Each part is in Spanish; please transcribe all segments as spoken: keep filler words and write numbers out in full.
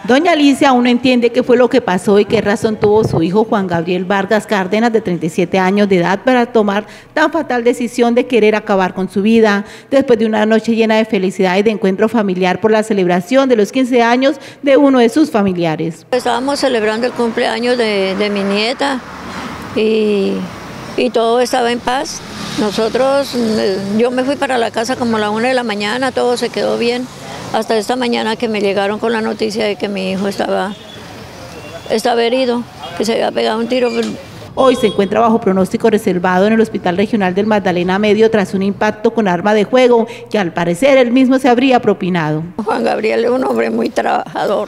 Doña Alicia aún no entiende qué fue lo que pasó y qué razón tuvo su hijo Juan Gabriel Vargas Cárdenas, de treinta y siete años de edad, para tomar tan fatal decisión de querer acabar con su vida, después de una noche llena de felicidad y de encuentro familiar por la celebración de los quince años de uno de sus familiares. Estábamos celebrando el cumpleaños de, de mi nieta y, y todo estaba en paz. Nosotros, yo me fui para la casa como a la una de la mañana, todo se quedó bien. Hasta esta mañana que me llegaron con la noticia de que mi hijo estaba, estaba herido, que se había pegado un tiro. Hoy se encuentra bajo pronóstico reservado en el Hospital Regional del Magdalena Medio tras un impacto con arma de fuego que al parecer él mismo se habría propinado. Juan Gabriel es un hombre muy trabajador.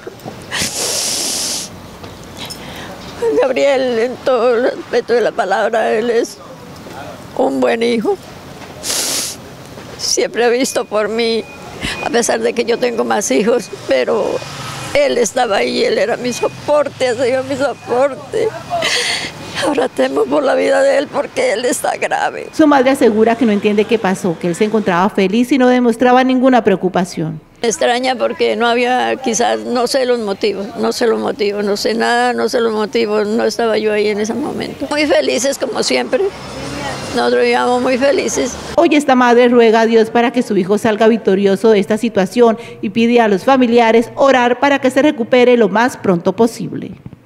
Juan Gabriel, en todo el respeto de la palabra, él es un buen hijo. Siempre ha visto por mí, a pesar de que yo tengo más hijos, pero él estaba ahí, él era mi soporte, ha sido mi soporte. Ahora temo por la vida de él porque él está grave. Su madre asegura que no entiende qué pasó, que él se encontraba feliz y no demostraba ninguna preocupación. Me extraña porque no había, quizás, no sé los motivos, no sé los motivos, no sé nada, no sé los motivos, no estaba yo ahí en ese momento. Muy felices como siempre. Nosotros vivíamos muy felices. Hoy esta madre ruega a Dios para que su hijo salga victorioso de esta situación y pide a los familiares orar para que se recupere lo más pronto posible.